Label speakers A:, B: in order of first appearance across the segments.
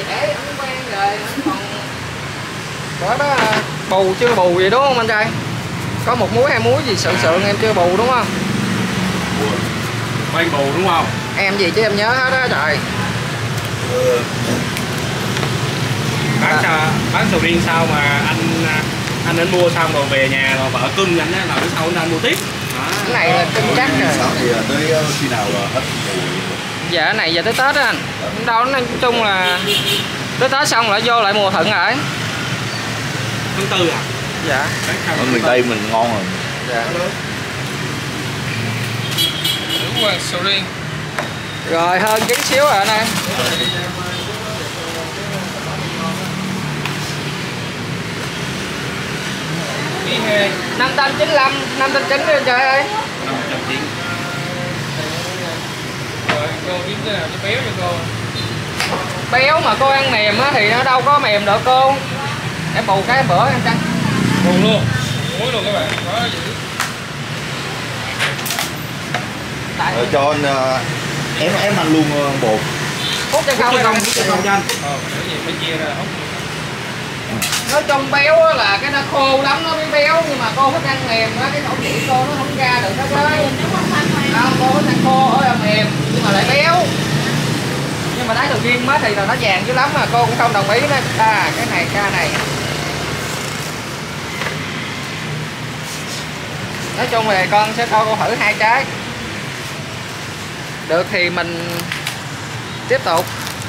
A: dễ, anh quen rồi, anh còn có đó bù chưa bù gì đúng không anh trai? Có một muối hai muối gì sượng em chưa bù đúng không?
B: Quay bù đúng không?
A: Em gì chứ em nhớ hết đó trời.
B: Bán sầu riêng sao mà anh mua xong rồi về nhà rồi vợ cưng anh á, là bữa sau anh mua tiếp.
A: Cái này là cưng chắc rồi.
C: Thì tới khi nào là hết bù?
A: Dạ cái này giờ tới Tết á anh. Đâu nói chung là tới Tết xong lại vô lại mùa thuận rồi.
B: Tháng 4 à?
A: Dạ.
C: Ở miền Tây mình ngon rồi.
A: Dạ.
B: Đúng rồi, sầu riêng.
A: Rồi hơn tí xíu rồi anh em.
B: Ý he.
A: 595, 590 đi anh trời ơi.
B: 590. Rồi cô kiếm cái nào cho béo cho cô.
A: Béo mà cô ăn mềm á thì nó đâu có mềm được cô. Em bù cái bữa anh Trăng.
B: Bù luôn. Muối luôn các bạn. Có dữ.
C: Rồi cho anh em ăn luôn bột.
A: Hút cho không
B: không cho anh. Cái gì phải chia ra hút.
A: Nói chung béo á là cái nó khô lắm nó mới béo, nhưng mà cô thích ăn mềm á, cái khẩu vị cô nó không ra được đó chứ. Không, cô thích ăn khô ở là mềm nhưng mà lại béo. Nhưng mà đáy sầu riêng mới thì là nó vàng dữ lắm mà cô cũng không đồng ý đó. Cái này ca này. Nói chung thì con sẽ cho cô thử 2 trái. Được thì mình tiếp tục.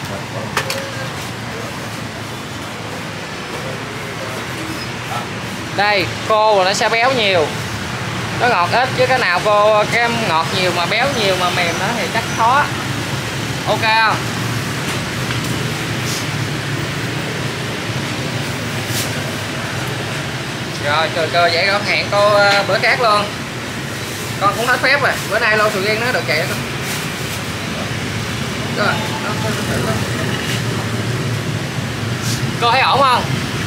A: Đây, khô rồi nó sẽ béo nhiều. Nó ngọt ít chứ cái nào cô cái ngọt nhiều mà béo nhiều mà mềm đó thì chắc khó. Ok không? Rồi chờ vậy con hẹn cô bữa khác luôn. Con cũng hết phép rồi. Bữa nay lô sầu riêng nó được vậy thôi. Rồi, cô thấy ổn không?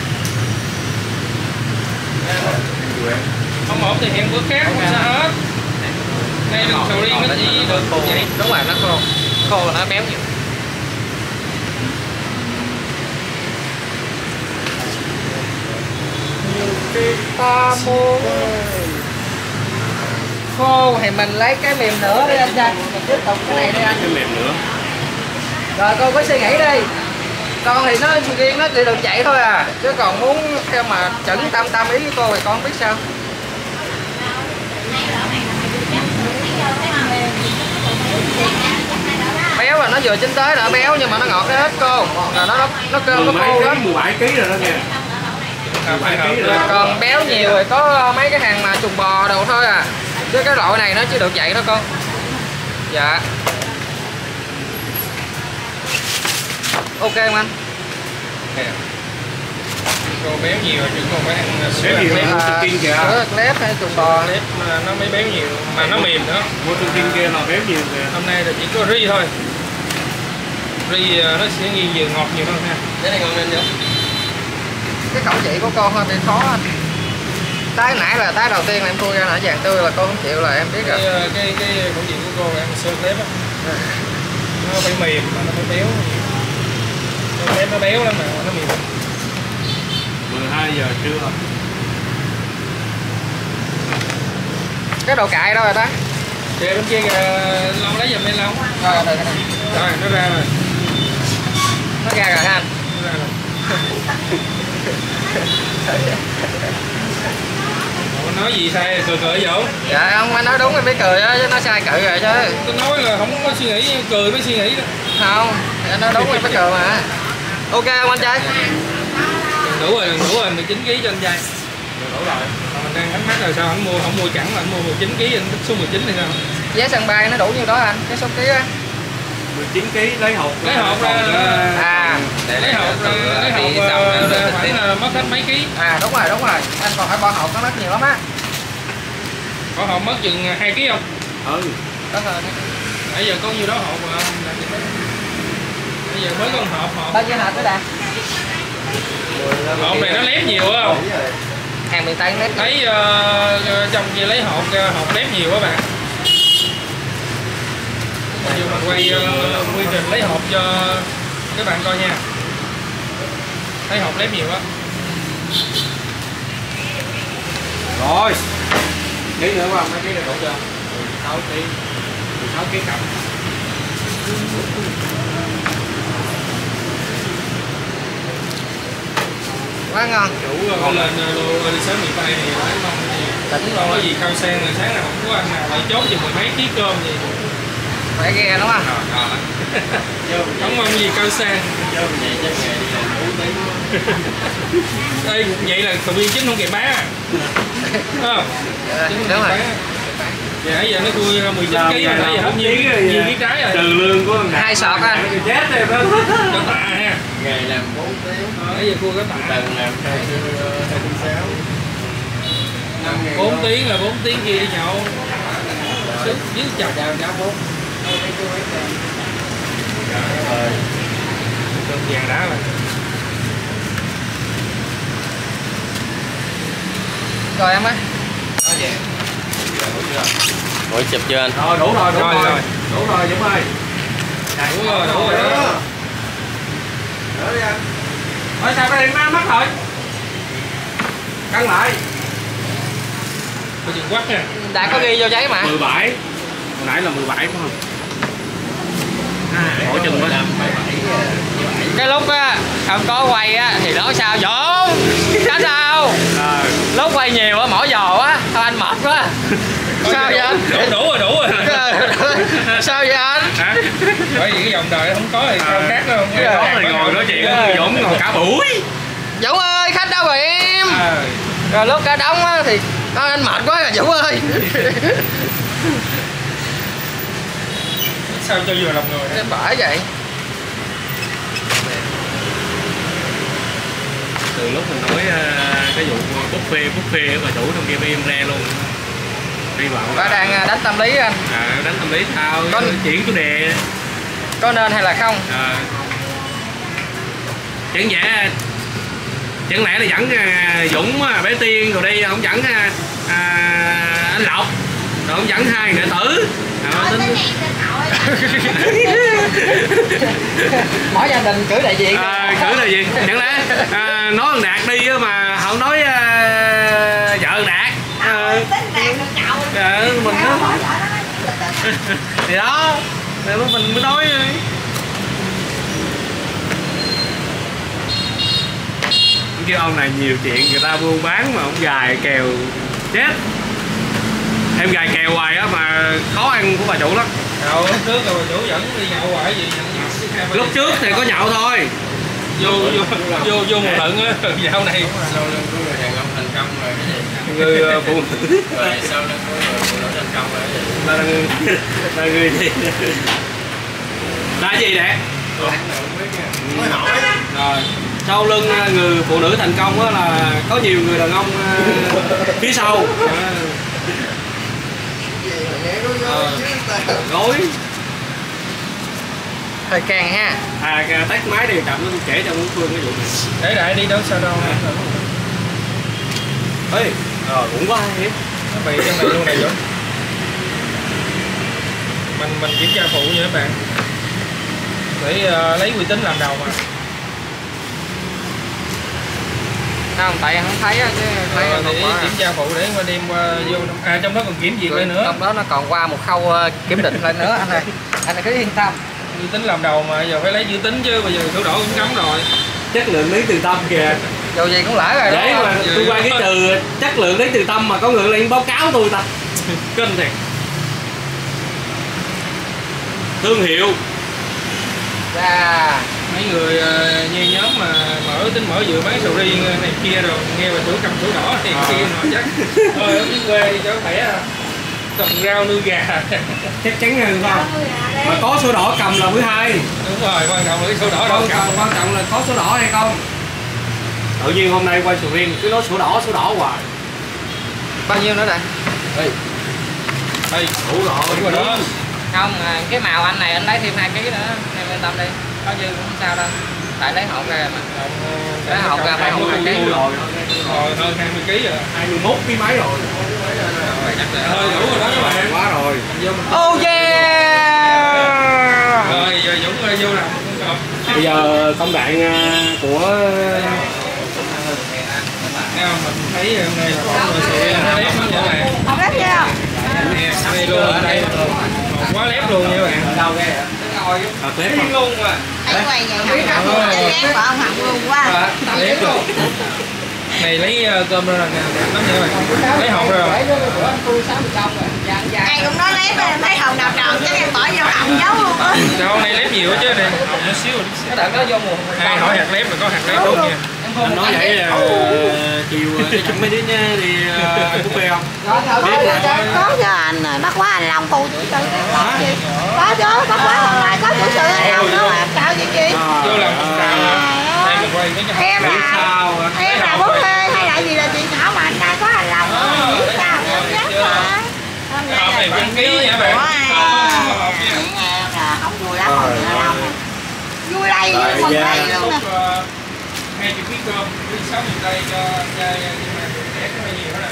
B: Không ổn thì hẹn bữa khác không sao hết. Đây là sầu riêng nó chỉ được vậy.
A: Đúng rồi, nó khô. Khô là nó béo nhiều. Ta muốn khô thì mình lấy cái mềm nữa đi anh trai. Mình tiếp tục cái này đi anh.
B: Cái mềm nữa.
A: Rồi cô cứ suy nghĩ đi. Con thì nó sầu riêng nó chỉ được vậy thôi à. Chứ còn muốn theo mà chuẩn tâm ý với cô thì con biết sao. Béo là nó vừa chín tới nữa, béo nhưng mà nó ngọt hết cô. Rồi nó cơm nó khô lắm.
B: 17 kg rồi đó kìa. 17 kg rồi.
A: Còn béo nhiều rồi có mấy cái hàng mà trùng bò đồ thôi à. Chứ cái loại này nó chỉ được vậy đó con. Dạ. Ok không anh?
B: Cô béo nhiều chứ còn phải ăn sữa nhiều mua từ kiên kìa.
A: Sữa lép hay trùng bò.
B: Lép mà nó mới béo nhiều mà nó mềm nữa. Mua từ kiên kia là béo nhiều kìa. Hôm nay là chỉ có ri thôi. Ri nó sẽ nhiều ngọt nhiều hơn ha.
A: Cái này ngon lên chưa? Cái khẩu vị của con hơi bị khó anh. Tái nãy là tái đầu tiên là em khui ra nãy vàng tươi là cô không chịu là em biết rồi.
B: Cái khẩu vị của cô là ăn sữa lép á. Nó phải mềm mà nó phải béo. Sữa lép nó béo lắm mà nó mềm. 12 giờ trưa.
A: Cái đồ cại đâu rồi ta?
B: Kìa bên kia kìa, Long lấy giùm đi Long.
A: Rồi
B: Nó ra rồi.
A: Nó ra rồi ha anh.
B: Nó ra rồi. Ủa, nói gì sai cười Vũ?
A: Dạ không, anh nói đúng em mới cười á, chứ nó sai cự rồi chứ.
B: Tôi nói là không có suy nghĩ, cười mới suy nghĩ đó.
A: Không, anh nói đúng em mới cười mà. Ok không anh trai?
B: Đủ rồi, 19 kg cho anh trai. Đủ rồi. Mà mình đang thắc mắc là sao anh không mua chẳng là anh mua 19 kg anh thích số 19 thì sao?
A: Giá sân bay nó đủ nhiêu đó anh, cái số ký á.
B: 19 kg lấy hộp ra. Lấy hộp phải là mất hết mấy ký.
A: Đúng rồi. Anh còn phải bỏ hộp nó mất nhiều lắm á.
B: Bỏ hộp mất chừng 2 kg không? Ừ.
A: Đó rồi.
B: Nãy giờ có nhiêu đó hộp mà bây giờ mới có một hộp.
A: Bao nhiêu hộp cái đạt?
B: Hộp này nó lép nhiều á không?
A: Hàng miền Tây lép.
B: Thấy trong kia lấy hộp lép nhiều á bạn. Bây giờ mình quay quy trình lấy hộp cho các bạn coi nha. thấy hộp lép nhiều á.
C: Rồi.
B: Ký nữa không? Mấy ký này đủ chưa? 16 ký. 16 ký cộng.
A: Quá ngon.
B: Chủ con lên đi sớm miền Tây thì lấy con gì. Tỉnh lo gì cao sen rồi sáng nào không có ăn nào lại chốt gì 10 mấy ký cơm gì.
A: Phải ghe đúng không?
B: Không ăn gì cao sang. Đây vậy là thành viên chính không kịp bán à? Không?
A: Đúng rồi.
B: Dạ nãy giờ nó thui 19 kg mà nãy giờ hết nhiều ký trái rồi.
C: Trừ lương của
A: 2 sọt anh.
C: chết rồi đó.
B: Có tạ ha.
C: Ngày làm 4 tiếng.
B: Nãy giờ cua có tạ.
C: Tuần làm 2,6.
B: 4 tiếng là 4 tiếng kia đi nhậu. Dưới chồng cháu 4. Cơm vàng đá rồi.
A: Rồi em ơi.
C: Đó vậy.
D: Ủa chụp chưa anh?
C: Rồi đủ rồi,
B: Rồi.
C: Đủ rồi Dũng ơi.
B: Đủ rồi đó.
C: Đỡ đi anh. Ôi sao cái điện nó mất rồi? Căng lại.
B: Có chừng quắc nha.
A: Đã có ghi vô giấy mà.
C: 17. Hồi nãy là 17 phải không? Mỗi chừng quá.
A: Cái lúc á không có quay á thì nói sao Dũng tránh sao lúc quay nhiều á mỗi giò á thôi anh mệt quá. Sao vậy anh?
B: Đủ rồi.
A: Sao vậy anh?
B: Hả? Bởi vì cái vòng đời không có thì sao khác đâu.
C: Có rồi ngồi nói chuyện với Dũng ngồi cả buổi.
A: Dũng ơi khách đâu rồi em? Rồi lúc cả đống á thì thôi anh mệt quá rồi Dũng ơi.
B: Sao cho vừa lòng người?
A: Em bởi vậy.
C: Từ lúc mình nói cái vụ buffet bà chủ trong kia im re luôn. Đi vào
A: Và đang đánh tâm lý anh.
C: đánh tâm lý sao chuyển chủ đề
A: có nên hay là không?
C: Chẳng lẽ là dẫn Dũng bé Tiên rồi đi không dẫn anh Lộc rồi không dẫn hai nghệ tử
A: Mỗi gia đình cử đại diện.
C: cử đại diện chẳng lẽ nói thằng Đạt đi mà không nói vợ Đạt. Mình đó thì đó nên mình mới nói kêu ông này nhiều chuyện người ta buôn bán mà ông gài kèo chết. Em gài kèo hoài á mà khó ăn của bà chủ lắm.
B: Lúc trước rồi bà chủ dẫn đi nhậu hoài gì
C: Lúc trước thì có nhậu thôi.
B: Vô một lần á, dạo này
D: Người đàn ông thành công rồi cái gì?
C: Người phụ nữ.
D: Rồi sau đó có người phụ nữ thành công rồi cái gì?
C: Là người gì? Là gì nè?
D: Mới hỏi.
C: Rồi sau lưng người phụ nữ thành công á là có nhiều người đàn ông phía sau. Gối.
A: Hơi càng ha.
C: Tắt máy đi chậm nó kể cho Nguyễn Phương cái vụ này.
B: để đại đi đâu sao đâu.
C: Ê, cũng quá hay.
B: Nó bị trong này luôn này Dũng. Mình kiểm tra phụ nha các bạn. Để lấy uy tín làm đầu mà.
A: Không, tại không thấy á chứ thấy
B: Để kiểm tra phụ để qua đem qua vô trong đó còn kiểm duyệt lên nữa.
A: Trong đó nó còn qua một khâu kiểm định lên nữa anh ơi. Anh cứ yên tâm.
B: Uy tín làm đầu mà giờ phải lấy uy tín chứ bây giờ sổ đỏ cũng cấm rồi.
C: Chất lượng lấy từ tâm kìa.
A: Dù gì cũng lỡ rồi
C: Để
A: đó.
C: mà tôi qua cái từ chất lượng lấy từ tâm mà có người lên báo cáo tôi ta. Kinh thiệt. Thương hiệu.
A: Dạ.
B: Mấy người như nhóm mà mở vừa bán sầu riêng này kia rồi nghe bà chủ cầm sổ đỏ thì kia mà chắc thôi ở dưới quê đi cho khỏe trồng rau nuôi gà.
C: Chắc chắn hơn không? Mà có sổ đỏ cầm là thứ hai.
B: Đúng rồi, quan trọng là cái sổ đỏ đâu cầm.
C: Quan trọng là có sổ đỏ hay không. Tự nhiên hôm nay quay sầu riêng cứ nói sổ đỏ hoài.
A: Bao nhiêu nữa đây?
B: Ê,
C: Đủ rồi
B: đó.
A: Không, cái màu anh này anh lấy thêm 2 kg nữa, em yên tâm đi. Có dư cũng không sao đâu. Tại lấy hộp ra mà. Lấy hộp ra phải hộp 2 kg.
C: rồi.
B: Rồi hơn 20 kg rồi.
C: 21 kg mấy rồi.
B: Hơi đủ rồi đó các bạn.
C: Quá rồi.
A: Oh yeah!
B: Rồi giờ Dũng ơi vô làm.
C: Bây giờ công đoạn của
B: mình thấy hôm nay là có người sẽ lép nó như này.
E: Không lép chưa?
B: Đây luôn ở đây quá lép luôn nha bạn.
A: đâu kìa
C: lép
A: luôn mà
E: Anh quay vậy không? Chân lép của ông học luôn quá.
B: Lép luôn. Này lấy cơm ra là đẹp lắm nha bạn. Lấy hột ra rồi.
E: Ai cũng nói lép em thấy hồng nào tròn chắc em bỏ vô hồng giấu luôn á.
B: Đâu này lép nhiều chứ này hột nhỏ xíu.
A: cái đợt đó vô mùa
B: Ai hỏi hạt lép là có hạt lép luôn nha.
C: anh nói vậy là chiều chung mấy đứa nha đi ăn buffet không?
E: Có cho anh rồi, bắt quá anh Long phụ chủ sự có gì? Có chứ, bắt quá hôm nay có chủ sự anh Long đó mà, sao vậy chị?
B: Vô làm đây mình quay cái
E: Em là bố Lê hay là gì là chị Thảo mà anh đây có anh Long rồi, sao em nhắc mà.
B: hộp này viên ký nha bạn.
E: Không vui lắm rồi Long. Vui đây nhưng mà đây luôn nè.
B: 20 kg cơm với 60 đây cho trai nhưng mà rẻ có hơi nhiều đó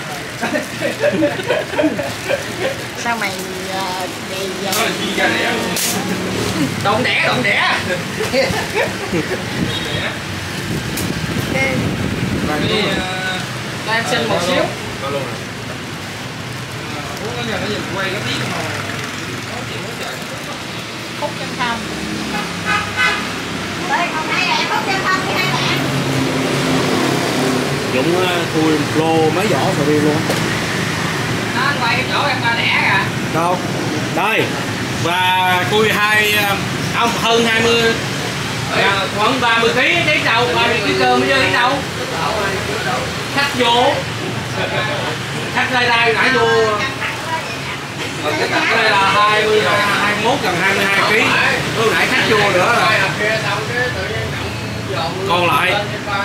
B: nè.
E: Sao mày đi
B: Đó là chi ra rẻ luôn.
A: Đòn đẻ cho em xin một xíu
B: Có luôn rồi. Uống cái giờ nó nhìn quay cái tí màu có chuyện quá trời.
E: khúc chân không? Ê, không thấy em khúc chân không thì hay lẹ.
C: Dũng thui một lô mấy vỏ sầu riêng luôn.
A: nó quay cái chỗ em ta đẻ kìa.
C: Đâu? Đây. Và khui không hơn 20 khoảng 30 kg đấy đâu, 30 kg cơm mới chơi đâu. Khách vô. Khách đây nãy vô. Đây là 21 gần 22 kg. Lúc nãy khách vô nữa rồi. Còn lại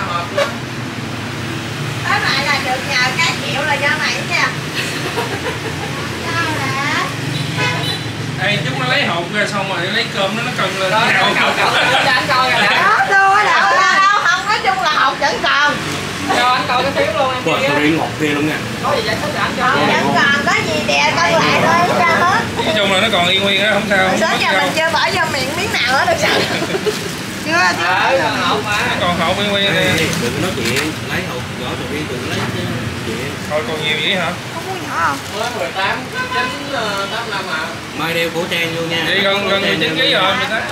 E: Cái này là được nhờ cái triệu là do mày nha. Sao nè?
B: Ê, chúng nó lấy hộp ra xong rồi lấy cơm nó cần lên.
A: Đó, cậu cho anh coi kìa.
E: Đó, đâu đâu không, nói chung là học vẫn còn.
A: Cho anh coi cái phiếu luôn em
C: quả sầu riêng ngọt ghê luôn nha.
A: có gì giải thích cho anh cho
E: Học vẫn còn, có gì đè coi lại thôi, sao hết.
B: Nói chung là nó còn y nguyên đó, không sao.
E: Sớm giờ mình chưa bỏ vô miệng miếng nào hết được sao? Chưa,
A: hộp mà
B: Còn hộp y nguyên nè.
C: Đừng nói chuyện, lấy hộp vỏ sầu riêng đừng lấy chuyện.
B: Thôi còn nhiều vậy hả?
E: không có nhỏ không?
A: mới 18 9 8 năm à.
C: Mai đeo khẩu trang vô nha.
B: Vậy gần 19 kg rồi mình thấy.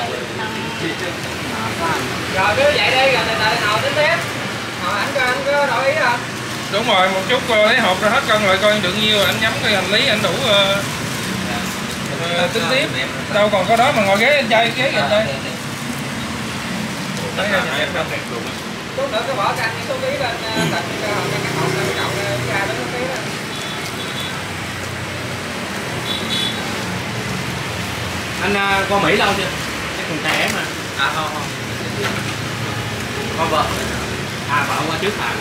A: Rồi cứ vậy đi rồi đợi nào tính tiếp. Hỏi anh có đổi ý không?
B: Đúng rồi, một chút lấy hộp ra hết cân lại coi được nhiêu anh nhắm cái hành lý anh đủ tính tiếp. Đâu còn có đó mà ngồi ghế anh trai ghế kìa đây. Đấy là đẹp đâu.
A: Chút nữa cái bỏ canh cái số ký lên tận cái hộp lên cậu ra đến số ký đó.
C: Anh qua Mỹ lâu chưa? Chắc còn trẻ mà.
A: À không. Con vợ.
C: Vợ qua trước hả?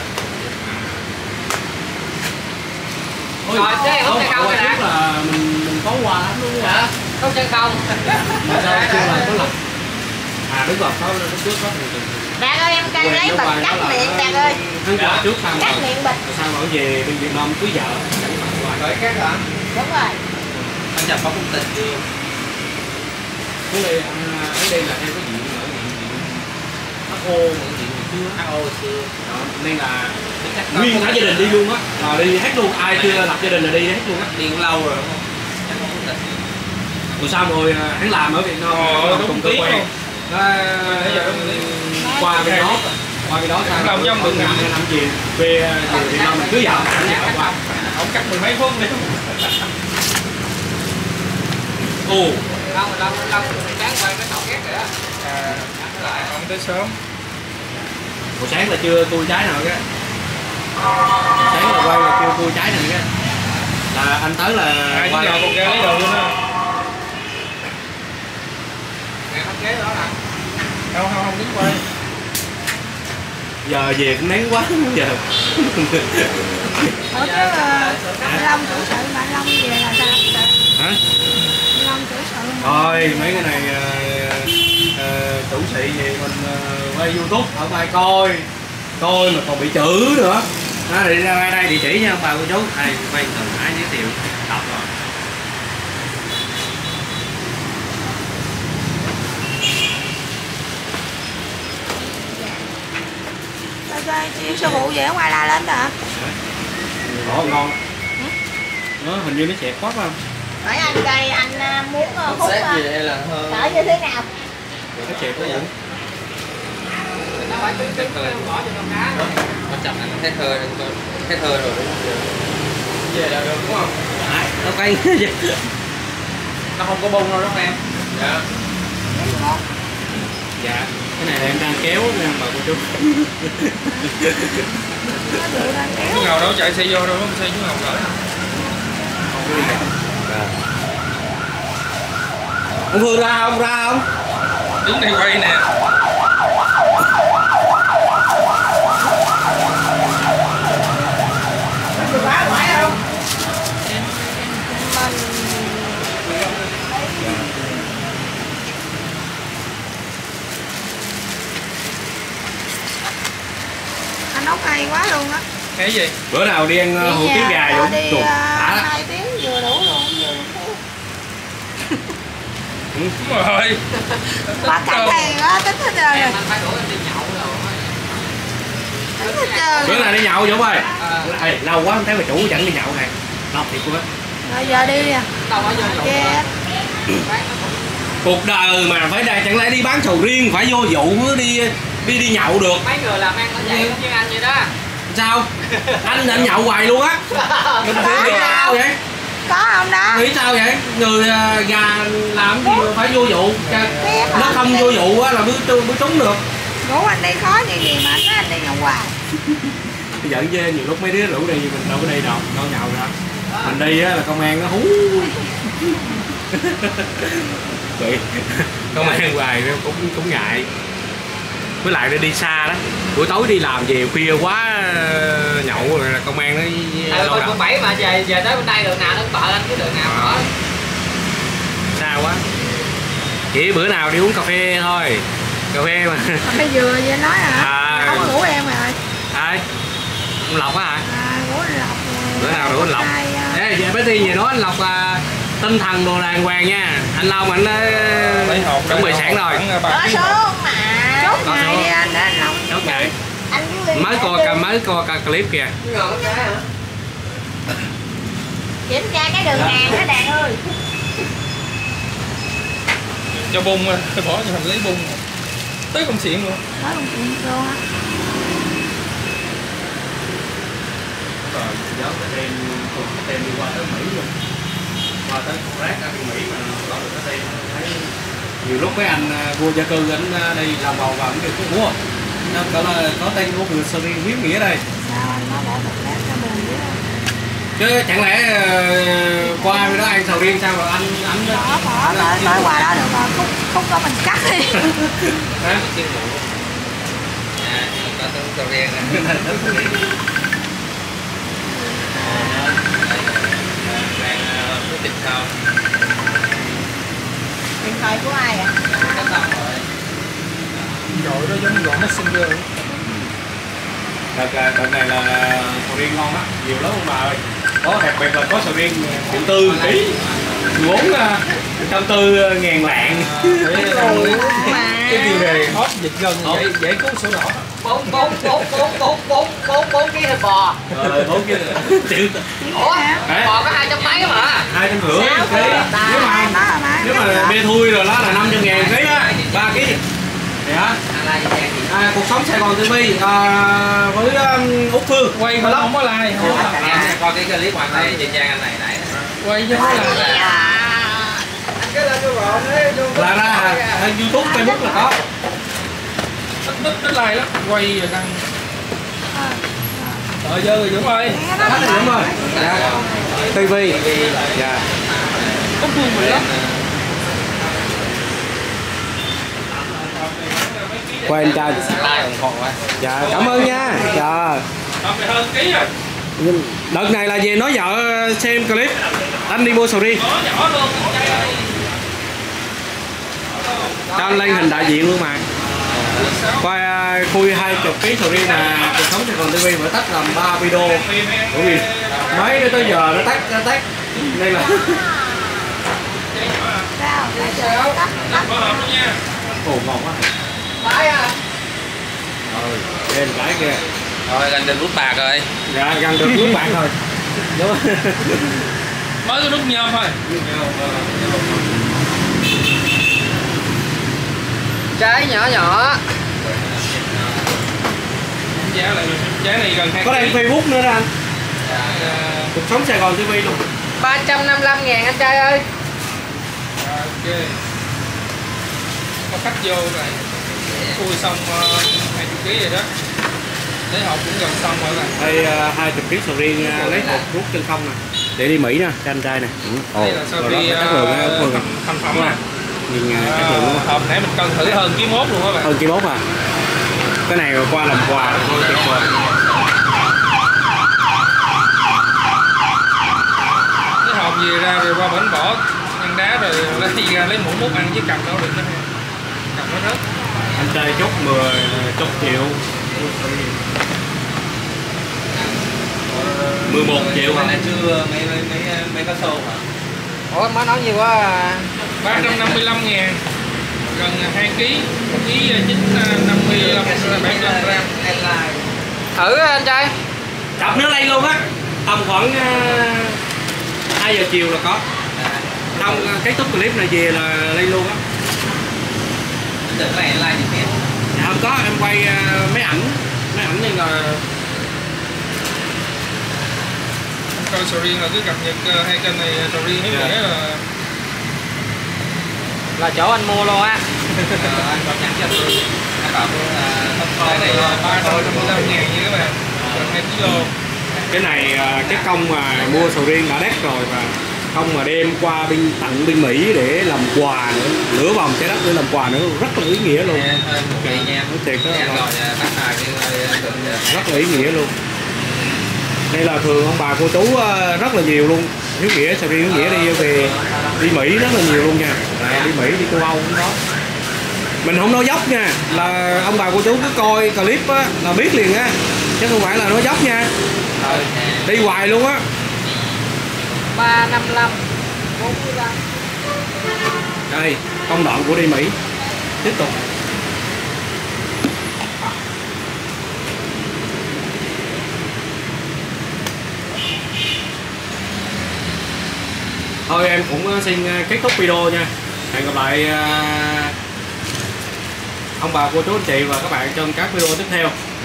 A: Rồi chứ em không chân không
C: qua
A: rồi
C: trước
A: nè.
C: là mình có quà lắm luôn á.
A: Hả? Không chân không.
C: Mà sao chưa là có lần. Đúng rồi, có lúc trước có thường.
E: Đạt ơi, em canh lấy bịch cắt miệng Đạt ơi.
C: Hắn quà trước xong
E: Cắt
C: rồi.
E: miệng bịch.
C: Sao bảo về bên Việt Nam cưới vợ chẳng phải quà.
A: Rồi khác hả?
E: Đúng rồi.
A: Anh nhập có công tình đi.
C: Cái này anh đây là theo cái diện ở HO diện chưa HO xưa đó, nên là nguyên cả gia đình đi luôn á, đi hết luôn, ai chưa lập gia đình là đi hết luôn á,
A: đi cũng lâu rồi.
C: rồi sao rồi hắn làm ở Việt Nam cùng cơ quan qua bên đó sang
B: làm trong được
C: năm chiều về Việt Nam mình cưới vợ hắn nhập qua
B: Ông cắt 10 mấy phút đi.
C: ồ
A: Không, lâu sáng quay cái tàu ghét rồi đó.
B: Lại không tới sớm.
C: buổi sáng là chưa cua trái nào cái sáng là quay là kêu cua trái này cái là anh tới là
B: Ai cũng
C: quay
B: giờ con ra lấy đồ luôn á.
A: Ngày không ghế đó nè.
B: Không đứng quay.
C: giờ về cũng nén quá giờ
E: Ủa chứ Long chủ sự mà Long về là sao?
C: hả
E: Long chủ sự mà.
C: thôi mấy cái này chủ sĩ gì mình quay YouTube ở ai coi mà còn bị chữ nữa đó đi ra đây địa chỉ nha ông bà cô chú ai quay từ nãy giới thiệu đọc rồi
E: chiêu sư phụ về ở ngoài la lên hả?
C: Ồ, ngon. Nó hình như nó chẹt quá phải không?
E: Hỏi anh cây anh muốn hút
A: Xét gì hay là hơn
E: cỡ như thế nào?
C: Nó chẹt quá vậy.
A: nó phải trứng bỏ cho con cá quan trọng là nó hết hơi rồi đúng không? Về là được đúng không?
C: Nó cay
A: Nó không có bông đâu đúng không em? Dạ.
C: Dạ, cái này là em đang kéo nha bà cô chú.
B: Chú Ngầu đâu chạy xe vô đâu, không xe chú Ngầu cỡ.
C: Ông Phương ra không? Ra không?
B: Đứng đây quay nè.
E: Anh nấu hay quá luôn á.
B: Cái gì?
C: Bữa nào đi ăn hủ tiếu gà
E: đi
C: Dũng? Chuột, đã đó.
E: 2 tiếng vừa đủ luôn vừa.
B: Đúng rồi.
E: Bà cạnh này á, tính hết trơn rồi.
A: Em anh phải đuổi em đi nhậu rồi.
E: Tính hết trơn.
C: Bữa nào đi nhậu Dũng ơi. Ê, lâu quá không thấy bà chủ dẫn đi nhậu này. Lâu thiệt quá.
E: Rồi giờ đi nè.
A: Đâu có vô nhậu.
E: Chết.
C: Cuộc đời mà phải đây chẳng lẽ đi bán sầu riêng phải vô vụ đi nhậu được.
A: Mấy người làm ăn nó vậy giống như anh vậy đó.
C: Sao? Anh nhậu hoài luôn á. Nghĩ sao vậy?
E: Có không đó?
C: Nghĩ sao vậy? Người già làm gì mà phải vô vụ. Nó không vô vụ á là mới trúng được.
E: Ngủ anh đi khó như gì mà anh đi nhậu hoài.
C: Giận chứ nhiều lúc mấy đứa rủ đi mình đâu có đi đâu nhậu đâu. Mình đi á là công an nó hú. Bị công an hoài cũng ngại. Với lại đi xa đó, buổi tối đi làm về khuya quá nhậu rồi là công an nó
A: Coi con 7 mà về tới bên đây đường nào nó bợ anh cái đường nào nữa.
C: xa quá. Chỉ bữa nào đi uống cà phê thôi. Cà phê mà.
E: Bây vừa vậy nói hả? Không ngủ em rồi.
C: Ai? Ông Lộc á hả?
E: Ngủ anh Lộc.
C: Bữa nào rủ anh Lộc. Ê, về bé Thi về nói anh Lộc tinh thần đồ đàng hoàng nha. Anh Long anh chuẩn bị sẵn rồi.
E: Có số mà. Chốt ngày đi anh đó anh Long.
C: Chốt ngày.
E: Anh
C: Mới coi clip kìa.
E: Kiểm tra cái đường hàng đó Đàn ơi.
B: Cho bung bỏ cho hành lý bung. Tới công xịn luôn.
E: Có công chuyện luôn á.
C: Rồi, giáo cái tem đi qua tới Mỹ luôn. Qua tới rác ở Mỹ mà có được cái tem thấy nhiều lúc mấy anh vua gia cư anh đây làm bầu và anh kêu cái mua nó có tên của người Sri viết nghĩa đây.
E: Sao anh nó bỏ một lát nó buồn dữ không?
C: Chứ chẳng lẽ qua bên đó ăn sầu riêng sao mà anh
E: bỏ tới qua đó được rồi khúc có mình cắt đi.
C: Hả?
A: Có tương sầu riêng cái thịt sao?
E: Điện thoại của ai ạ?
B: Rồi đó giống gọn Messenger.
C: Đợt này là sầu riêng ngon á, nhiều lắm ông bà ơi. Có đặc biệt là có sầu riêng 1.4 ký, 1.4 lạng.
B: Cái tiền đề hot dịch gần dễ cứu sổ đỏ.
A: 4 ký thịt bò.
C: 4 ký triệu.
A: Ủa? Bò có 200 mấy mà.
C: 250 ký. Nếu mà bê thui rồi đó là 500.000 ký á, 3 ký. Dạ. Cuộc sống Sài Gòn TV với Úc Phương
B: Quay không có like.
A: Em coi cái clip ngoài này trên trang anh này nãy.
B: Quay chứ không có like.
C: là ra YouTube, Facebook là có.
B: Ít like lắm. Quay rồi đăng. Rồi dơ rồi Dũng ơi.
C: Hết rồi Dũng ơi. Dạ. TV. Dạ.
B: Úc Phương mình lắm.
C: Quay anh trai. Dạ cảm ơn nha. Dạ.
B: Hơn ký rồi.
C: Đợt này là về nói vợ xem clip anh đi mua sầu riêng. Cho anh lên hình đại diện luôn mà. Qua khui 20 kg sầu riêng là cuộc sống Sài Gòn TV phải tách làm 3 video. Bởi vì mấy đến tới giờ nó tách đây là ồ ngon quá.
A: Phải à.
C: Rồi. Trên cái kia.
D: Rồi gần được rút bạc rồi.
C: Dạ gần được rút bạc rồi. Đúng không?
B: Mới có rút nhôm thôi.
A: Trái nhỏ nhỏ.
B: Giá này gần 2
C: Có đang Facebook nữa đó anh. Cuộc sống Sài Gòn TV luôn.
A: 355.000 anh trai ơi.
B: Ok. Có khách vô rồi. Khui xong 20 kg rồi đó. Lấy hộp cũng gần xong rồi.
C: Đây 20 kg sầu riêng lấy hộp rút chân không nè. Để đi Mỹ nè, cho anh trai nè.
B: Đây là sầu riêng thành phẩm nè.
C: Nhìn chất lượng luôn.
B: Hộp nãy mình cân thử hơn ký mốt luôn các bạn.
C: Hơn ký mốt à. Cái này qua làm quà thôi tuyệt vời.
B: Cái hộp gì ra rồi qua bển bỏ nhân đá rồi lấy ra lấy muỗng múc ăn chứ cầm đâu được nữa. Cầm nó rớt.
C: Anh trai chốt 10 triệu. 11 triệu hả?
D: Nãy chưa mấy cá sâu hả?
A: Ủa mới nói nhiều quá à.
B: 355.000 gần 2 kg, ký 955 75 gram.
A: Thử anh trai.
C: Chọc nó lên luôn á. Tầm khoảng 2 giờ chiều là có. Xong kết thúc clip này về là lên luôn á.
D: Đợt này like gì biết?
C: Dạ không có, em quay mấy ảnh nên là
B: Coi sầu riêng là cứ cập nhật hai kênh này sầu riêng hiếu nghĩa
A: là chỗ anh mua luôn á.
D: Anh có nhắn cho tôi. Anh bảo
B: cái này 355.000 nha các bạn, gần 2 kg.
C: cái này cái công mà mua sầu riêng đã đắt rồi, và công mà đem qua tặng bên Mỹ để làm quà nữa, nửa vòng trái đất để làm quà nữa, rất là ý nghĩa luôn. Thiệt đó, rất là ý nghĩa luôn. Đây là thường ông bà cô chú rất là nhiều luôn. Hiếu nghĩa sầu riêng hiếu nghĩa đi về đi Mỹ rất là nhiều luôn nha. Đi Mỹ đi châu Âu cũng có. Mình không nói dốc nha, là ông bà cô chú cứ coi clip á là biết liền á, chứ không phải là nói dốc nha. Đi hoài luôn á.
A: 355 45.
C: Đây công đoạn của đi Mỹ. Tiếp tục. Thôi em cũng xin kết thúc video nha. Hẹn gặp lại ông bà cô chú anh chị và các bạn trong các video tiếp theo.